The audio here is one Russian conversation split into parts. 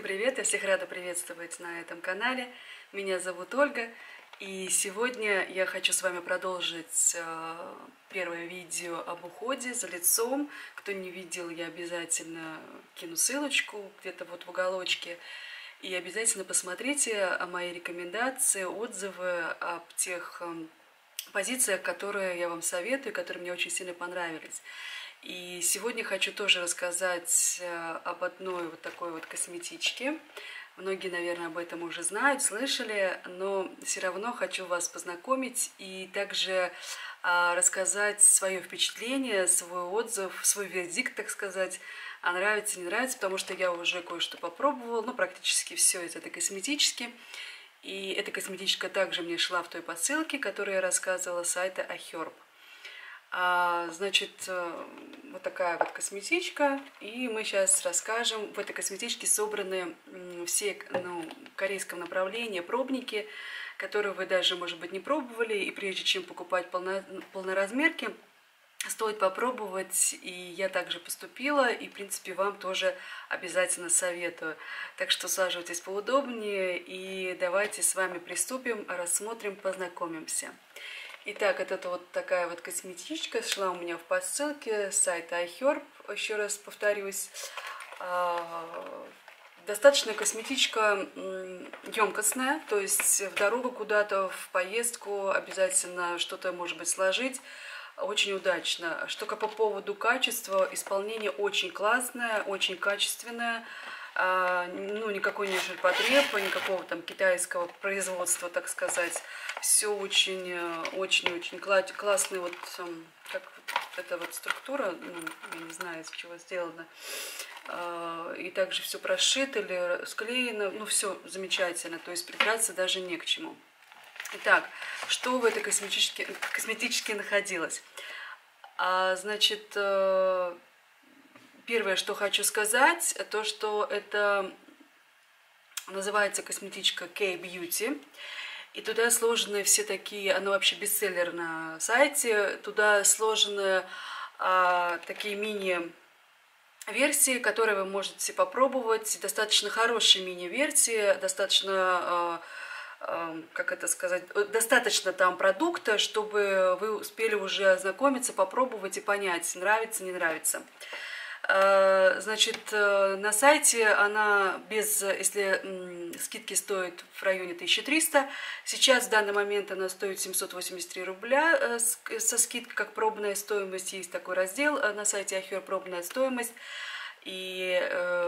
привет! Я всех рада приветствовать на этом канале. Меня зовут Ольга, и сегодня я хочу с вами продолжить первое видео об уходе за лицом. Кто не видел, я обязательно кину ссылочку где-то вот в уголочке. И обязательно посмотрите мои рекомендации, отзывы об тех позициях, которые я вам советую, которые мне очень сильно понравились. И сегодня хочу тоже рассказать об одной вот такой вот косметичке. Многие, наверное, об этом уже знают, слышали, но все равно хочу вас познакомить и также рассказать свое впечатление, свой отзыв, свой вердикт, так сказать, нравится, не нравится, потому что я уже кое-что попробовала, ну, практически все из этой косметички. И эта косметичка также мне шла в той посылке, которую я рассказывала, с сайта iHerb. Значит, вот такая вот косметичка, и мы сейчас расскажем. В этой косметичке собраны все в корейском направлении пробники, которые вы даже, может быть, не пробовали, и прежде чем покупать полноразмерки, стоит попробовать, и я также поступила, и, в принципе, вам тоже обязательно советую. Так что усаживайтесь поудобнее, и давайте с вами приступим, рассмотрим, познакомимся. Итак, это вот такая вот косметичка шла у меня в посылке с сайта iHerb, еще раз повторюсь. Достаточно косметичка емкостная, то есть в дорогу куда-то, в поездку обязательно что-то, может быть, сложить. Очень удачно. Что по поводу качества, исполнение очень классное, очень качественное. Ну, никакой не ширпотреб, никакого там китайского производства, так сказать. Все очень-очень классный, вот как эта вот структура, ну, я не знаю, из чего сделано. И также все прошито или склеено, ну, все замечательно, то есть придраться даже не к чему. Итак, что в этой косметичке находилось? Значит, первое, что хочу сказать, то, что это называется косметичка K-Beauty. И туда сложены все такие, она вообще бестселлер на сайте, туда сложены такие мини-версии, которые вы можете попробовать. Достаточно хорошие мини-версии, достаточно... как это сказать, достаточно там продукта, чтобы вы успели уже ознакомиться, попробовать и понять, нравится, не нравится. Значит, на сайте она без, если скидки стоит в районе 1300, сейчас в данный момент она стоит 783 рубля со скидкой, как пробная стоимость, есть такой раздел на сайте iHerb пробная стоимость. И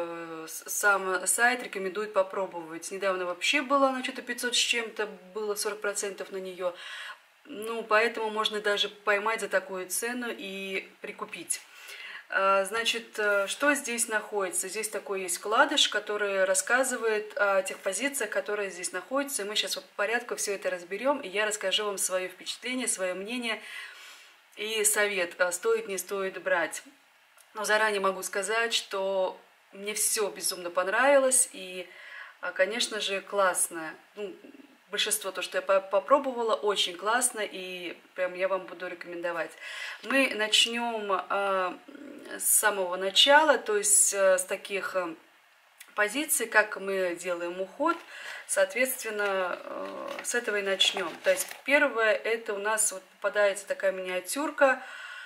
сам сайт рекомендует попробовать. Недавно вообще было, она что-то 500 с чем-то, было 40% на нее. Ну, поэтому можно даже поймать за такую цену и прикупить. Значит, что здесь находится? Здесь такой есть вкладыш, который рассказывает о тех позициях, которые здесь находятся. И мы сейчас по порядку все это разберем, и я расскажу вам свое впечатление, свое мнение и совет, стоит, не стоит брать. Но заранее могу сказать, что мне все безумно понравилось, и, конечно же, классно. Ну, большинство, то, что я попробовала, очень классно, и прям я вам буду рекомендовать. Мы начнем с самого начала, то есть с таких позиций, как мы делаем уход. Соответственно, с этого и начнем. То есть первое, это у нас вот попадается такая миниатюрка,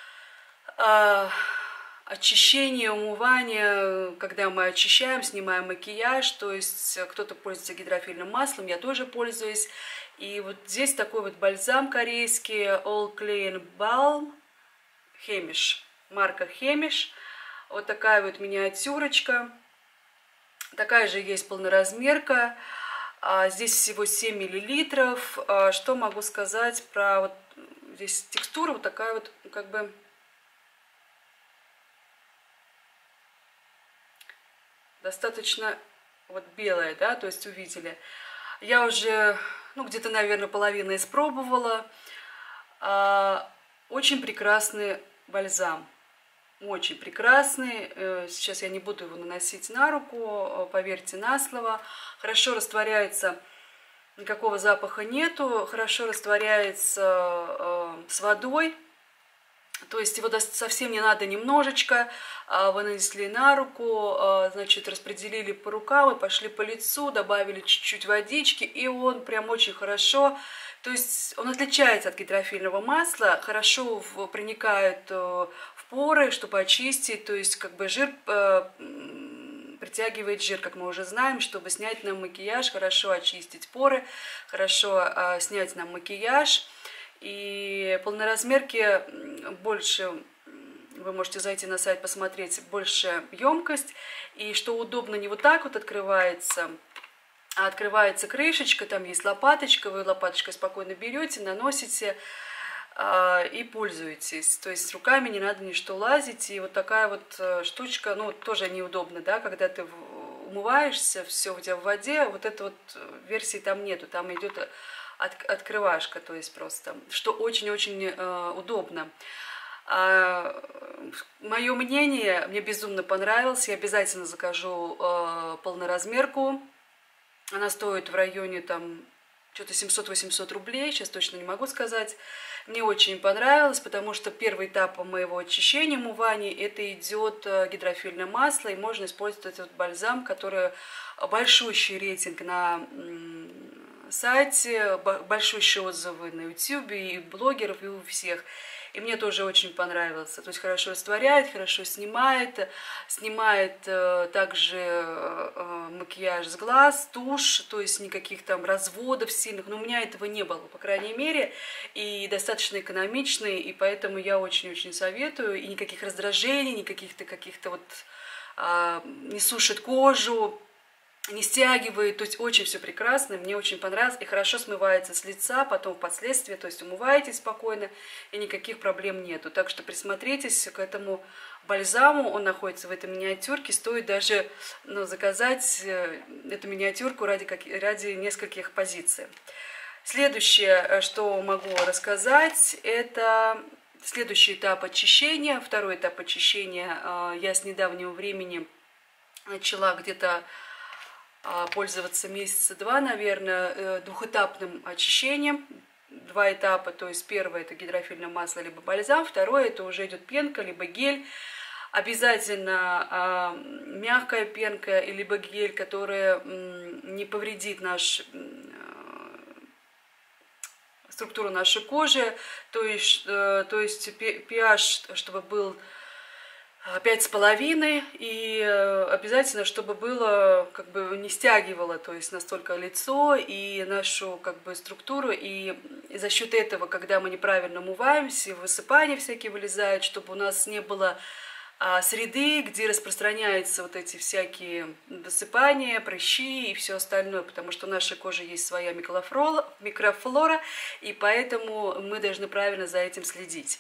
очищение, умывание, когда мы очищаем, снимаем макияж, то есть кто-то пользуется гидрофильным маслом, я тоже пользуюсь. И вот здесь такой вот бальзам корейский, All Clean Balm, Хемиш, марка Хемиш. Вот такая вот миниатюрочка. Такая же есть полноразмерка. Здесь всего 7 миллилитров. Что могу сказать про вот здесь текстура вот такая вот, как бы... достаточно вот белая, да, то есть увидели. Я уже, ну, где-то, наверное, половину испробовала. Очень прекрасный бальзам. Очень прекрасный. Сейчас я не буду его наносить на руку, поверьте на слово. Хорошо растворяется, никакого запаха нету. Хорошо растворяется с водой. То есть его совсем не надо немножечко, вы нанесли на руку, значит, распределили по рукам и пошли по лицу, добавили чуть-чуть водички, и он прям очень хорошо, то есть он отличается от гидрофильного масла, хорошо проникает в поры, чтобы очистить, то есть как бы жир притягивает жир, как мы уже знаем, чтобы снять нам макияж, хорошо очистить поры, хорошо снять нам макияж. И полноразмерки больше, вы можете зайти на сайт, посмотреть, больше емкость. И что удобно, не вот так вот открывается, а открывается крышечка, там есть лопаточка, вы лопаточкой спокойно берете, наносите и пользуетесь. То есть руками не надо ничто лазить. И вот такая вот штучка, ну, тоже неудобно, да, когда ты умываешься, все у тебя в воде, вот этой вот версии там нету, там идет открывашка, то есть просто, что очень-очень удобно. Мое мнение, мне безумно понравилось, я обязательно закажу полноразмерку, она стоит в районе там что-то 700-800 рублей, сейчас точно не могу сказать. Мне очень понравилось, потому что первый этап моего очищения, умывания, это идет гидрофильное масло, и можно использовать этот бальзам, который большущий рейтинг на сайте, большущие отзывы на YouTube, и у блогеров, и у всех. И мне тоже очень понравился. То есть хорошо растворяет, хорошо снимает также макияж с глаз, тушь, то есть никаких там разводов сильных. Но у меня этого не было, по крайней мере, и достаточно экономичный, и поэтому я очень-очень советую. И никаких раздражений, никаких-то каких-то вот не сушит кожу, не стягивает, то есть очень все прекрасно, мне очень понравилось, и хорошо смывается с лица, потом впоследствии, то есть умываетесь спокойно, и никаких проблем нету. Так что присмотритесь к этому бальзаму, он находится в этой миниатюрке, стоит даже заказать эту миниатюрку ради нескольких позиций. Следующее, что могу рассказать, это следующий этап очищения, второй этап очищения. Я с недавнего времени начала где-то пользоваться месяца два, наверное, двухэтапным очищением. Два этапа, то есть первое это гидрофильное масло либо бальзам, второе это уже идет пенка либо гель. Обязательно мягкая пенка либо гель, которая не повредит структуру нашей кожи, то есть pH, чтобы был 5,5, и обязательно, чтобы было, как бы не стягивало, то есть настолько лицо и нашу как бы структуру, и за счет этого, когда мы неправильно умываемся, высыпания всякие вылезают, чтобы у нас не было среды, где распространяются вот эти всякие высыпания, прыщи и все остальное, потому что у нашей кожи есть своя микрофлора, и поэтому мы должны правильно за этим следить.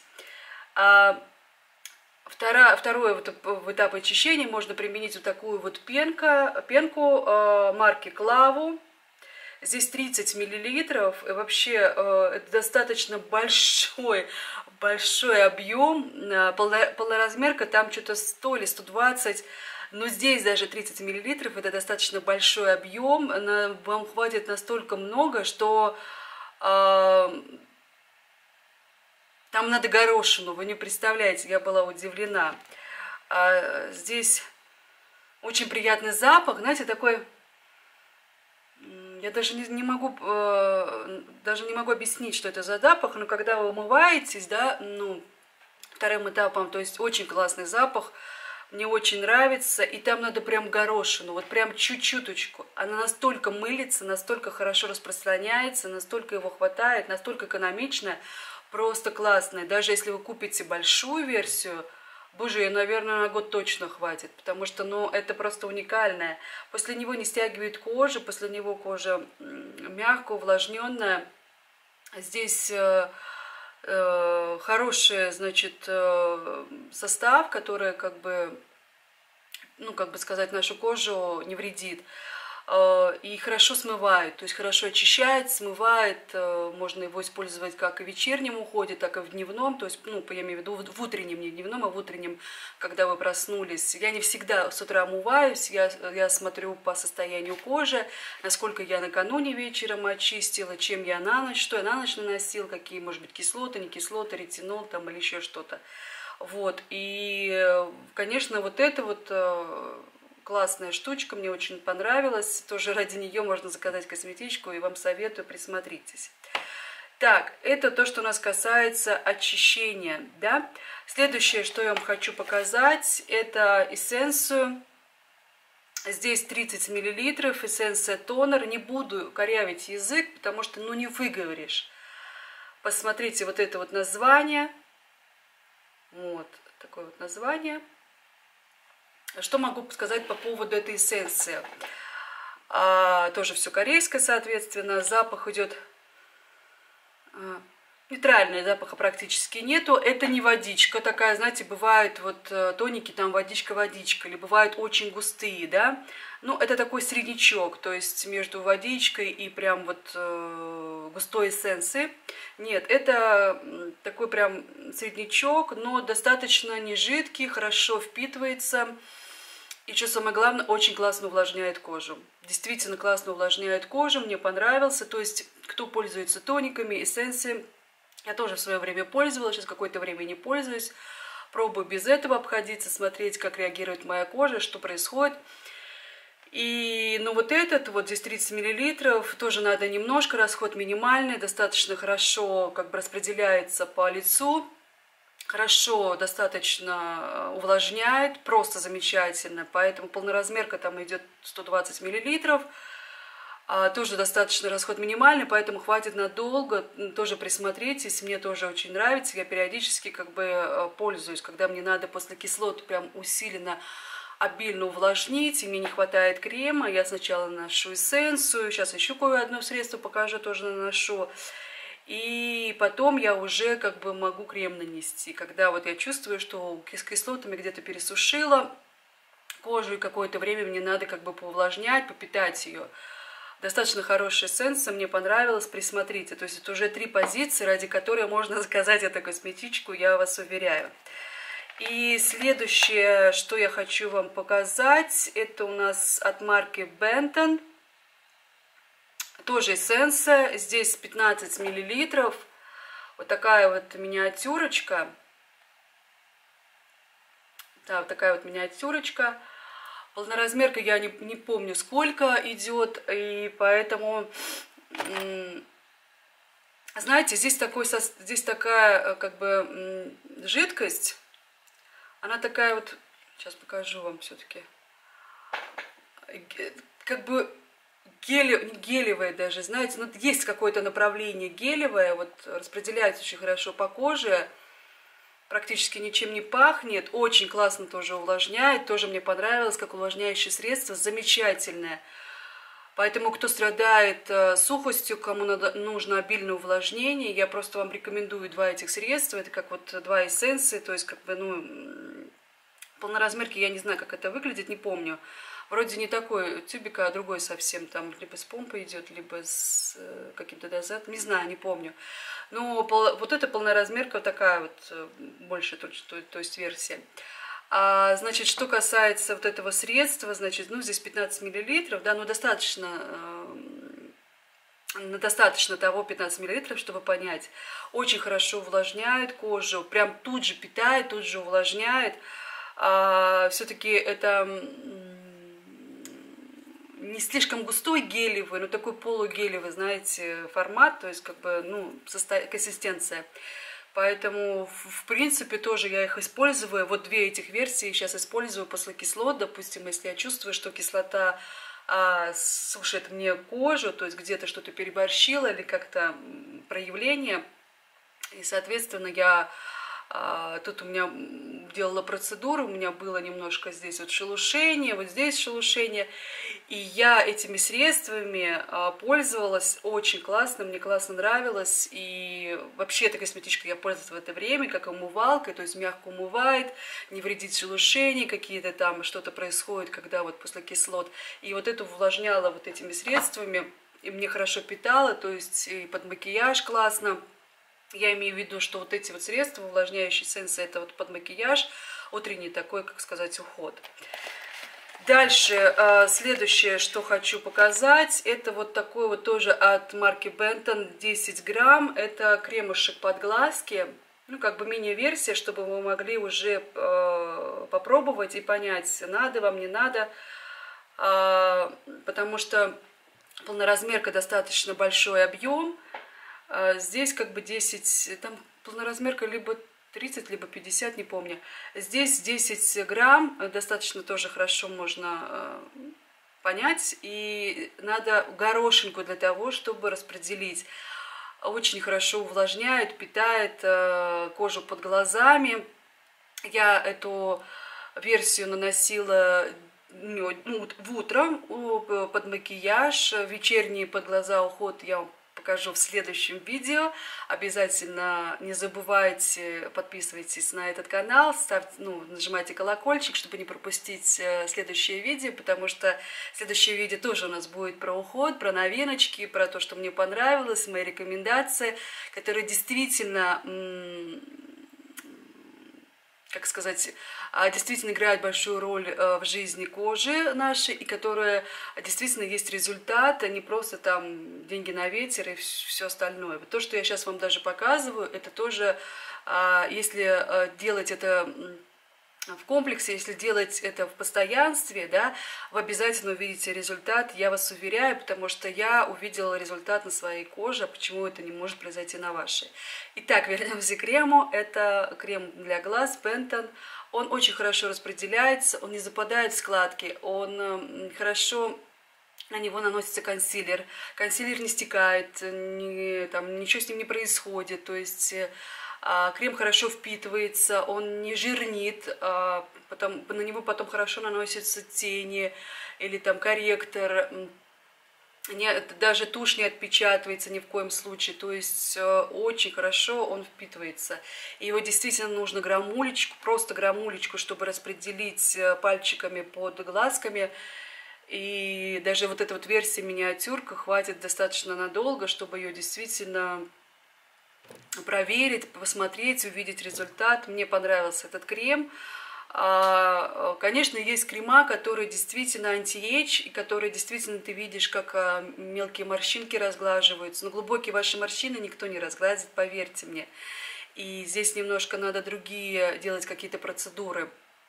Второе вот в этапе очищения можно применить вот такую вот пенку марки Клаву. Здесь 30 миллилитров, и вообще это достаточно большой объем. Полноразмерка там что-то 100 или 120, но здесь даже 30 миллилитров, это достаточно большой объем. Вам хватит настолько много, что там надо горошину, вы не представляете, я была удивлена. Здесь очень приятный запах, знаете, такой, я даже не могу объяснить, что это за запах, но когда вы умываетесь, да, вторым этапом, то есть очень классный запах, мне очень нравится, и там надо прям горошину, вот прям чуть-чуточку. Она настолько мылится, настолько хорошо распространяется, настолько его хватает, настолько экономичная. Просто классная. Даже если вы купите большую версию, боже, ее, наверное, на год точно хватит, потому что, это просто уникальное. После него не стягивает кожу, после него кожа мягкая, увлажненная. Здесь хороший, значит, состав, который, как бы сказать, нашу кожу не вредит. и хорошо смывает, то есть хорошо очищает, смывает, можно его использовать как и в вечернем уходе, так и в дневном, то есть, ну, я имею в виду в утреннем, не в дневном, а в утреннем, когда вы проснулись. Я не всегда с утра омываюсь, я смотрю по состоянию кожи, насколько я накануне вечером очистила, чем я на ночь, что я на ночь наносила, какие, может быть, кислоты, не кислоты, ретинол там или еще что-то. Вот, и, конечно, вот это вот классная штучка, мне очень понравилась. Тоже ради нее можно заказать косметичку, и вам советую, присмотритесь. Так, это то, что у нас касается очищения, да. Следующее, что я вам хочу показать, это эссенцию. Здесь 30 мл, эссенция тонер. Не буду корявить язык, потому что, ну, не выговоришь. Посмотрите вот это вот название. Вот такое вот название. Что могу сказать по поводу этой эссенции? Тоже все корейское, соответственно. Запах идет нейтральный, запаха практически нету. Это не водичка такая, знаете, бывают вот тоники, там водичка-водичка, или бывают очень густые, да. Ну, это такой среднячок, то есть между водичкой и прям вот густой эссенцией. Нет, это такой прям среднячок, но достаточно не жидкий, хорошо впитывается. И что самое главное, очень классно увлажняет кожу. Действительно классно увлажняет кожу, мне понравился. То есть, кто пользуется тониками, эссенцией, я тоже в свое время пользовалась, сейчас какое-то время не пользуюсь. Пробую без этого обходиться, смотреть, как реагирует моя кожа, что происходит. И, ну, вот этот, вот здесь 30 мл, тоже надо немножко, расход минимальный, достаточно хорошо как бы распределяется по лицу. Хорошо, достаточно увлажняет, просто замечательно, поэтому полноразмерка там идет 120 мл, тоже достаточно расход минимальный, поэтому хватит надолго, тоже присмотритесь, мне тоже очень нравится, я периодически как бы пользуюсь, когда мне надо после кислот прям усиленно, обильно увлажнить, и мне не хватает крема, я сначала наношу эссенцию, сейчас еще кое-одно средство покажу, тоже наношу. И потом я уже как бы могу крем нанести, когда вот я чувствую, что с кислотами где-то пересушила кожу, и какое-то время мне надо как бы поувлажнять, попитать ее. Достаточно хорошая эссенция, мне понравилось, присмотрите. То есть это уже 3 позиции, ради которой можно заказать эту косметичку, я вас уверяю. И следующее, что я хочу вам показать, это у нас от марки Benton. Тоже эссенция, здесь 15 мл, вот такая вот миниатюрочка. Да, вот такая вот миниатюрочка. Полноразмерка я не помню сколько идет, и поэтому, знаете, здесь такая как бы жидкость, она такая вот, сейчас покажу вам все-таки, как бы гелевое даже, знаете, ну, есть какое-то направление гелевое, вот распределяется очень хорошо по коже, практически ничем не пахнет, очень классно тоже увлажняет, тоже мне понравилось, как увлажняющее средство, замечательное. Поэтому, кто страдает сухостью, кому нужно обильное увлажнение, я просто вам рекомендую 2 этих средства, это как вот 2 эссенции, то есть как бы, ну, полноразмерки, я не знаю, как это выглядит, не помню. Вроде не такой тюбик, а другой совсем, там либо с помпой идет, либо с каким-то дозатором, не знаю, не помню. Но вот эта полноразмерка вот такая вот, больше, то есть версия. Значит, что касается вот этого средства, значит, ну, здесь 15 мл, да, ну, достаточно того 15 мл, чтобы понять. Очень хорошо увлажняет кожу, прям тут же питает, тут же увлажняет. Все-таки это не слишком густой гелевый, но такой полугелевый, знаете, формат, то есть как бы, ну, консистенция. Поэтому, в принципе, тоже я их использую. Вот 2 этих версии сейчас использую после кислот. Допустим, если я чувствую, что кислота сушит мне кожу, то есть где-то что-то переборщила или как-то проявление. И, соответственно, я Тут у меня делала процедуру, у меня было немножко здесь вот шелушение, вот здесь шелушение. И я этими средствами пользовалась очень классно, мне классно нравилось. И вообще этой косметичкой я пользуюсь в это время, как умывалкой, то есть мягко умывает, не вредит шелушение, какие-то там что-то происходит, когда вот после кислот. И вот эту увлажняла вот этими средствами, и мне хорошо питала, то есть и под макияж классно. Я имею в виду, что вот эти вот средства, увлажняющие эссенции, это вот под макияж, утренний такой, как сказать, уход. Дальше, следующее, что хочу показать, это вот такой вот тоже от марки Benton 10 грамм. Это кремушек под глазки, ну как бы мини-версия, чтобы вы могли уже попробовать и понять, надо вам, не надо. Потому что полноразмерка достаточно большой объем. Здесь как бы 10, там полноразмерка либо 30, либо 50, не помню. Здесь 10 грамм, достаточно тоже хорошо можно понять. И надо горошинку для того, чтобы распределить. Очень хорошо увлажняет, питает кожу под глазами. Я эту версию наносила в утро под макияж, вечерний под глаза уход я вам покажу в следующем видео. Обязательно не забывайте, подписывайтесь на этот канал, ставьте, нажимайте колокольчик, чтобы не пропустить следующее видео, потому что следующее видео тоже у нас будет про уход, про новиночки, про то, что мне понравилось, мои рекомендации, которые действительно, как сказать, действительно играют большую роль в жизни кожи нашей, и которые действительно есть результат, а не просто там деньги на ветер и все остальное. То, что я сейчас вам даже показываю, это тоже, если делать это в комплексе, если делать это в постоянстве, да, вы обязательно увидите результат, я вас уверяю, потому что я увидела результат на своей коже, а почему это не может произойти на вашей. Итак, вернемся к крему. Это крем для глаз Benton. Он очень хорошо распределяется, он не западает в складки, он хорошо, на него наносится консилер. Консилер не стекает, ничего с ним не происходит, то есть крем хорошо впитывается, он не жирнит, на него потом хорошо наносятся тени или там корректор. Даже тушь не отпечатывается ни в коем случае, то есть очень хорошо он впитывается. И его действительно нужно грамулечку, просто грамулечку, чтобы распределить пальчиками под глазками. И даже вот эта вот версия миниатюрка хватит достаточно надолго, чтобы ее действительно проверить, посмотреть, увидеть результат. Мне понравился этот крем. Конечно, есть крема, которые действительно анти-эйдж, и которые действительно ты видишь, как мелкие морщинки разглаживаются. Но глубокие ваши морщины никто не разгладит, поверьте мне. И здесь немножко надо другие делать какие-то процедуры.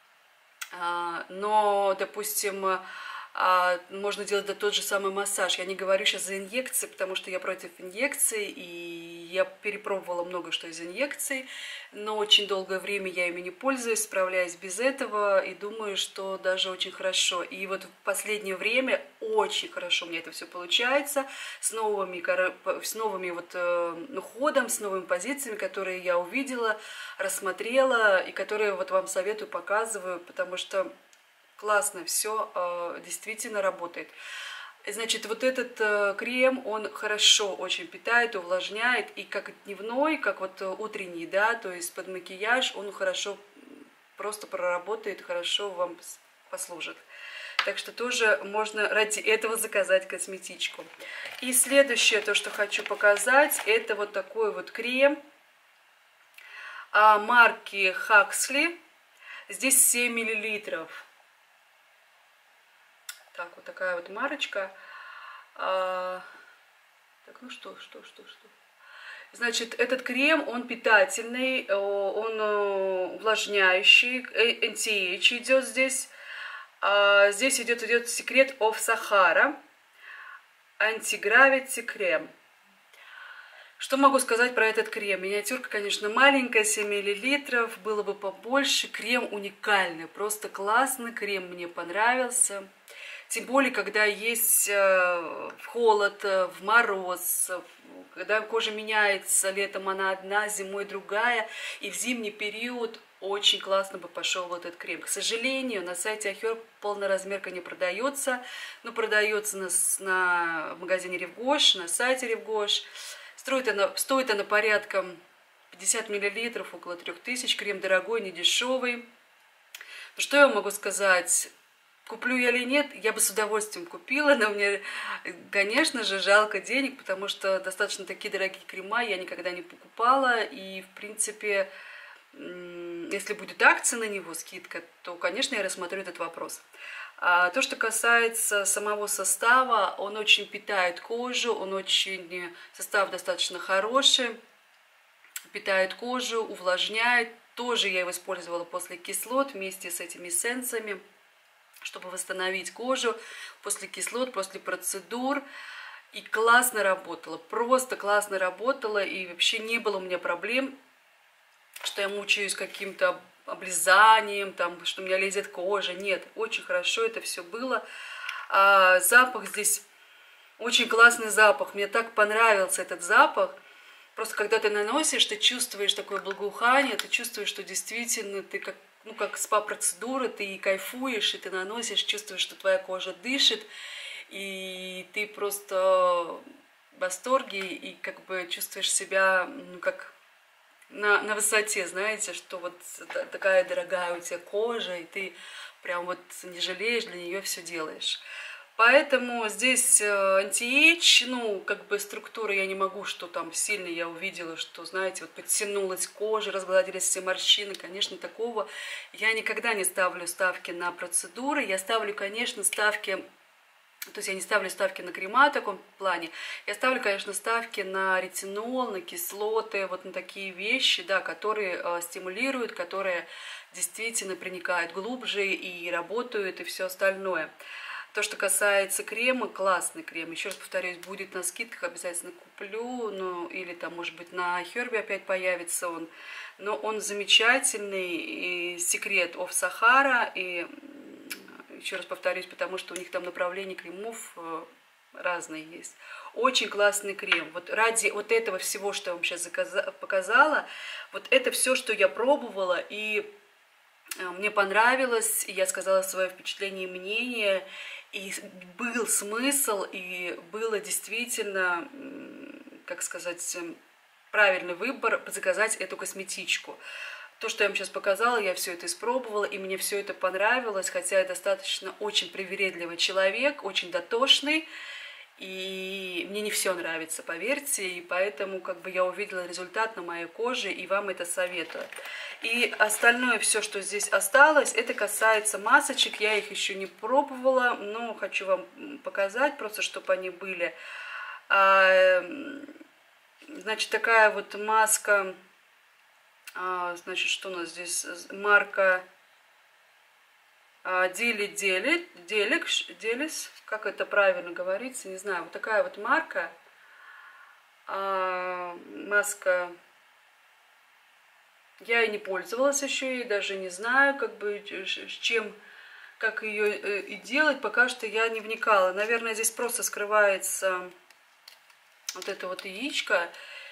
Но, допустим, можно делать тот же самый массаж. Я не говорю сейчас за инъекции, потому что я против инъекций, и я перепробовала много что из инъекций, но очень долгое время я ими не пользуюсь, справляюсь без этого, и думаю, что даже очень хорошо. И вот в последнее время очень хорошо у меня это все получается, с новыми вот ходом, с новыми позициями, которые я увидела, рассмотрела, и которые вот вам советую, показываю, потому что классно, все действительно работает. Значит, вот этот крем, он хорошо очень питает, увлажняет, и как дневной, как вот утренний, да, то есть под макияж, он хорошо просто проработает, хорошо вам послужит. Так что тоже можно ради этого заказать косметичку. И следующее, то, что хочу показать, это вот такой вот крем марки Huxley. Здесь 7 миллилитров. Так, вот такая вот марочка. Так, ну что. Значит, этот крем, он питательный, он увлажняющий, anti-age идет здесь. Здесь идет Secret of Sahara, антигравити крем. Что могу сказать про этот крем? Миниатюрка, конечно, маленькая, 7 мл, было бы побольше. Крем уникальный, просто классный, крем мне понравился. Тем более, когда есть холод, в мороз, когда кожа меняется, летом она одна, зимой другая, и в зимний период очень классно бы пошел вот этот крем. К сожалению, на сайте iHerb полноразмерка не продается, но продается в магазине Ревгош, на сайте Ревгош. Стоит она порядка 50 мл, около 3000, крем дорогой, не дешевый. Ну, что я могу сказать? Куплю я или нет, я бы с удовольствием купила, но мне, конечно же, жалко денег, потому что достаточно такие дорогие крема я никогда не покупала, и, в принципе, если будет акция на него, скидка, то, конечно, я рассмотрю этот вопрос. А то, что касается самого состава, он очень питает кожу, состав достаточно хороший, питает кожу, увлажняет. Тоже я его использовала после кислот вместе с этими эссенциями, чтобы восстановить кожу после кислот, после процедур. И классно работала, просто классно работала, и вообще не было у меня проблем, что я мучаюсь каким-то облизанием, там, что у меня лезет кожа. Нет, очень хорошо это все было. А запах здесь, очень классный запах, мне так понравился этот запах. Просто когда ты наносишь, ты чувствуешь такое благоухание, ты чувствуешь, что действительно ты как спа-процедура, ты кайфуешь, и ты наносишь, чувствуешь, что твоя кожа дышит, и ты просто в восторге, и как бы чувствуешь себя, как на высоте, знаете, что вот такая дорогая у тебя кожа, и ты прям вот не жалеешь, для нее все делаешь. Поэтому здесь анти-эйдж, как бы структура я не могу, что там сильно я увидела, что, знаете, вот подтянулась кожа, разгладились все морщины. Конечно, такого я никогда не ставлю ставки на процедуры. Я ставлю, конечно, ставки, то есть я не ставлю ставки на крема в таком плане. Я ставлю, конечно, ставки на ретинол, на кислоты, вот на такие вещи, да, которые стимулируют, которые действительно проникают глубже и работают, и все остальное. То, что касается крема, классный крем. Еще раз повторюсь, будет на скидках, обязательно куплю. Или там, может быть, на iHerb опять появится он. Но он замечательный. И секрет of Sahara. И еще раз повторюсь, потому что у них там направление кремов разные есть. Очень классный крем. Вот ради вот этого всего, что я вам сейчас показала, вот это все, что я пробовала, и мне понравилось, и я сказала свое впечатление и мнение, и был смысл, и было действительно, как сказать, правильный выбор заказать эту косметичку. То, что я вам сейчас показала, я все это испробовала, и мне все это понравилось, хотя я достаточно очень привередливый человек, очень дотошный, и мне не все нравится, поверьте, и поэтому как бы я увидела результат на моей коже, и вам это советую. И остальное все, что здесь осталось, это касается масочек, я их еще не пробовала, но хочу вам показать, просто чтобы они были. Значит, такая вот маска, значит, что у нас здесь, марка Делис, как это правильно говорится, не знаю, вот такая вот марка, маска, я и не пользовалась еще, и даже не знаю, как бы, как ее и делать, пока что я не вникала. Наверное, здесь просто скрывается вот это вот яичко,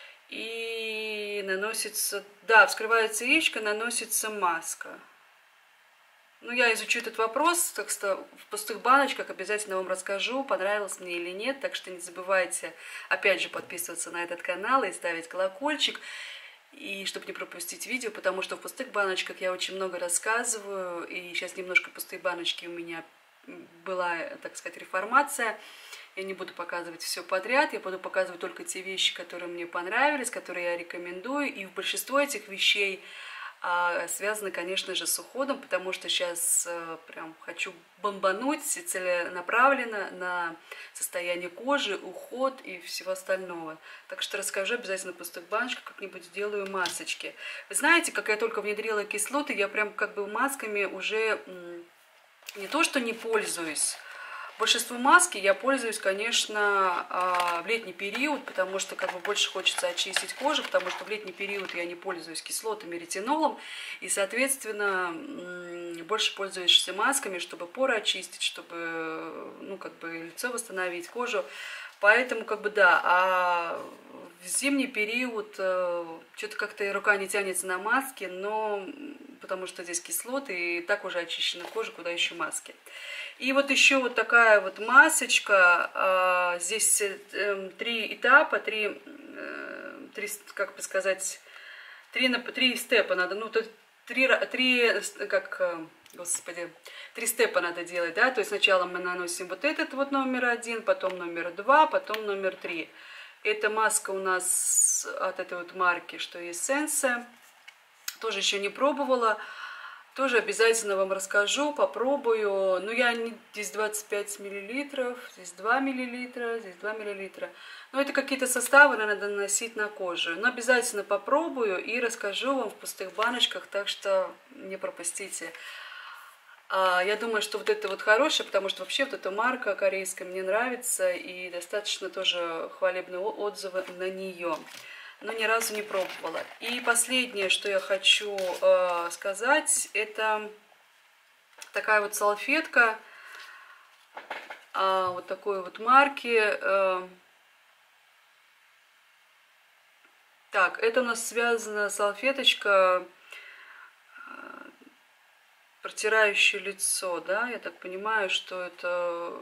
и наносится, да, вскрывается яичко, наносится маска. Я изучу этот вопрос, так что в пустых баночках обязательно вам расскажу, понравилось мне или нет. Так что не забывайте, опять же, подписываться на этот канал и ставить колокольчик, и чтобы не пропустить видео, потому что в пустых баночках я очень много рассказываю, и сейчас немножко пустые баночки у меня была, так сказать, реформация. Я не буду показывать все подряд, я буду показывать только те вещи, которые мне понравились, которые я рекомендую, и в большинство этих вещей связано, конечно же, с уходом, потому что сейчас прям хочу бомбануть целенаправленно на состояние кожи, уход и всего остального. Так что расскажу обязательно в пустых баночках, как-нибудь сделаю масочки. Вы знаете, как я только внедрила кислоты, я прям как бы масками уже не то что не пользуюсь, Большинство маски я пользуюсь, конечно, в летний период, потому что как бы больше хочется очистить кожу, потому что в летний период я не пользуюсь кислотами, ретинолом, и, соответственно, больше пользуюсь масками, чтобы поры очистить, чтобы, ну, как бы лицо восстановить, кожу. Поэтому, как бы, да, а в зимний период что-то как-то рука не тянется на маски, но потому что здесь кислоты, и так уже очищена кожа, куда еще маски. И вот еще вот такая вот масочка. Здесь 3 этапа, как бы сказать, 3 степа надо, ну, то 3 степа надо делать, да, то есть сначала мы наносим вот этот вот номер 1, потом номер 2, потом номер 3. Эта маска у нас от этой вот марки, что Essence, тоже еще не пробовала. Тоже обязательно вам расскажу, попробую. Ну, здесь 25 миллилитров, здесь 2 миллилитра, здесь 2 миллилитра. Но это какие-то составы надо наносить на кожу. Но обязательно попробую и расскажу вам в пустых баночках, так что не пропустите. Я думаю, что вот это вот хорошее, потому что вообще вот эта марка корейская мне нравится, и достаточно тоже хвалебные отзывы на нее. Но ни разу не пробовала. И последнее, что я хочу сказать, это такая вот салфетка вот такой вот марки. Так, это у нас связана салфеточка, протирающая лицо, да, я так понимаю, что это...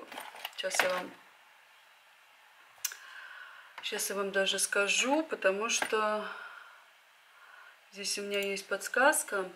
Сейчас я вам даже скажу, потому что здесь у меня есть подсказка.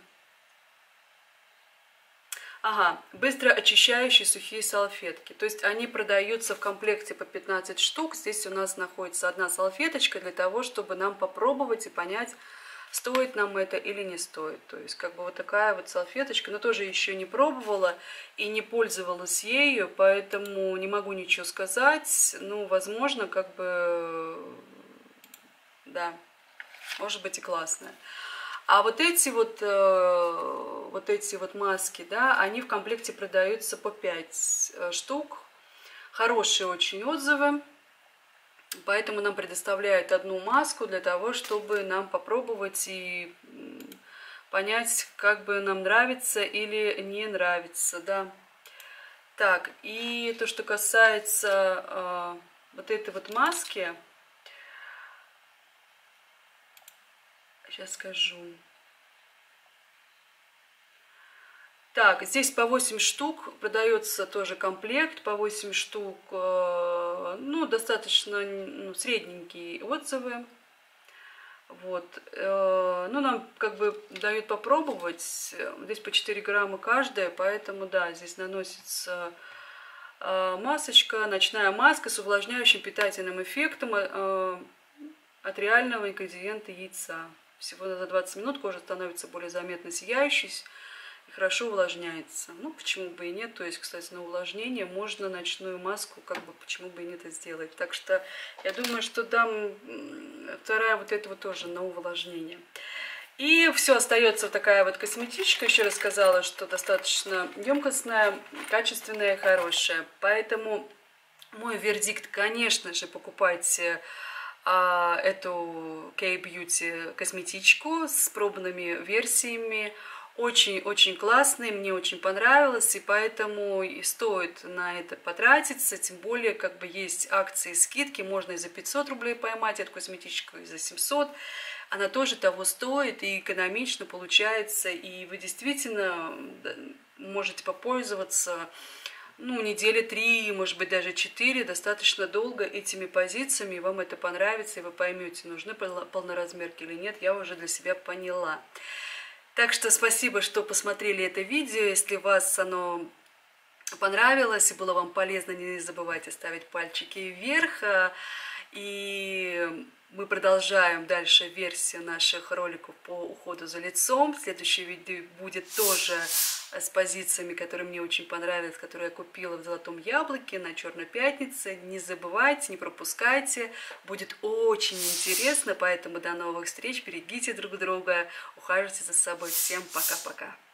Ага, быстро очищающие сухие салфетки. То есть они продаются в комплекте по 15 штук. Здесь у нас находится одна салфеточка для того, чтобы нам попробовать и понять, стоит нам это или не стоит. То есть как бы вот такая вот салфеточка, но тоже еще не пробовала и не пользовалась ею, поэтому не могу ничего сказать. Ну, возможно, как бы, да, может быть и классная. А вот эти вот маски, да, они в комплекте продаются по 5 штук. Хорошие очень отзывы. Поэтому нам предоставляют одну маску для того, чтобы нам попробовать и понять, как бы нам нравится или не нравится, да. Так, и то, что касается вот этой вот маски, сейчас скажу. Так, здесь по 8 штук, продается тоже комплект, по 8 штук, ну, достаточно средненькие отзывы. Вот, ну, нам как бы дают попробовать, здесь по 4 грамма каждая, поэтому, да, здесь наносится масочка, ночная маска с увлажняющим питательным эффектом от реального ингредиента яйца. Всего за 20 минут кожа становится более заметно сияющей, хорошо увлажняется. Ну, почему бы и нет. То есть, кстати, на увлажнение можно ночную маску, как бы, почему бы и не это сделать. Так что, я думаю, что дам вторая вот этого тоже на увлажнение. И все, остается вот такая вот косметичка. Еще раз сказала, что достаточно емкостная, качественная, хорошая. Поэтому мой вердикт, конечно же, покупайте эту K-Beauty косметичку с пробными версиями. Очень-очень классный, мне очень понравилось, и поэтому и стоит на это потратиться, тем более, как бы есть акции, скидки, можно и за 500 рублей поймать эту косметичку, и за 700, она тоже того стоит, и экономично получается, и вы действительно можете попользоваться, ну, недели 3, может быть, даже 4, достаточно долго этими позициями, и вам это понравится, и вы поймете, нужны полноразмерки или нет, я уже для себя поняла. Так что спасибо, что посмотрели это видео. Если вас оно понравилось и было вам полезно, не забывайте ставить пальчики вверх. И мы продолжаем дальше версию наших роликов по уходу за лицом. Следующее видео будет тоже с позициями, которые мне очень понравились, которые я купила в Золотом Яблоке на Черной Пятнице. Не забывайте, не пропускайте. Будет очень интересно, поэтому до новых встреч. Берегите друг друга, ухаживайте за собой. Всем пока-пока.